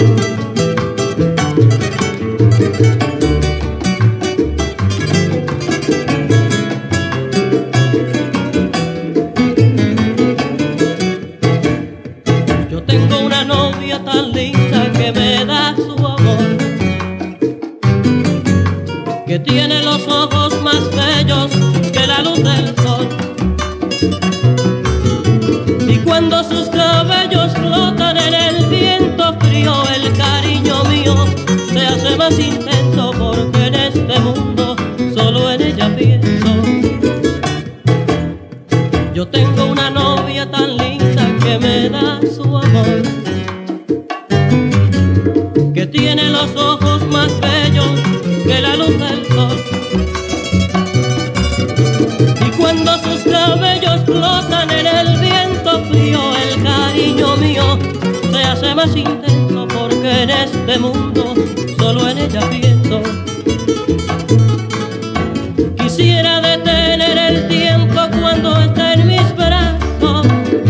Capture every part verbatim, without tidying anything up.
Yo tengo una novia tan linda que me da su amor, que tiene los ojos más bellos que la luz del sol. Y cuando sus cabellos flotan en el viento frío, el cariño mío se hace más intenso, porque en este mundo solo en ella pienso. Yo tengo una novia tan linda que me da su amor, que tiene los ojos más bellos que la luz del sol. Y cuando sus cabellos flotan en el viento frío, el cariño mío se hace más intenso, porque en este mundo solo en ella pienso. Quisiera detener el tiempo cuando está en mis brazos,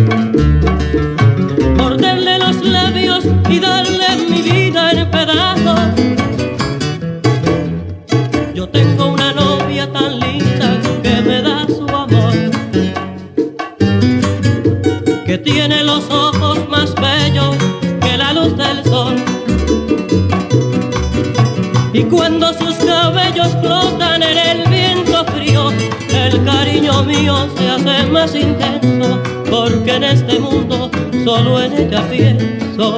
morderle los labios y darle mi vida en pedazos. Yo tengo una novia tan linda que me da su amor, que tiene los ojos más bellos que la luz del sol. Y cuando sus cabellos flotan en el viento frío, el cariño mío se hace más intenso, porque en este mundo solo en ella pienso.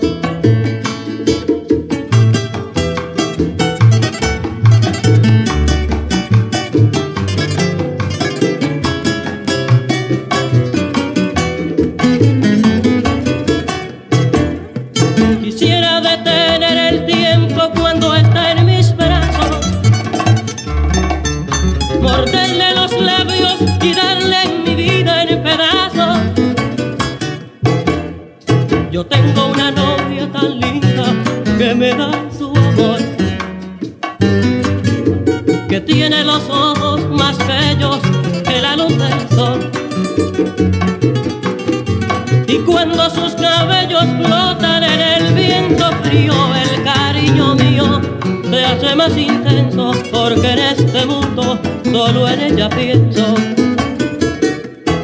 Quisiera detener el tiempo cuando está en mis brazos, morderle los labios y darle mi vida en pedazos. Yo tengo una novia tan linda que me da su amor, que tiene los ojos más bellos que la luz del sol. Y cuando sus cabellos flotan en el viento frío, el cariño mío se hace más intenso, porque en este mundo solo en ella pienso.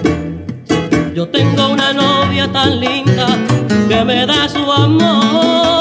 Yo tengo una novia tan linda que me da su amor.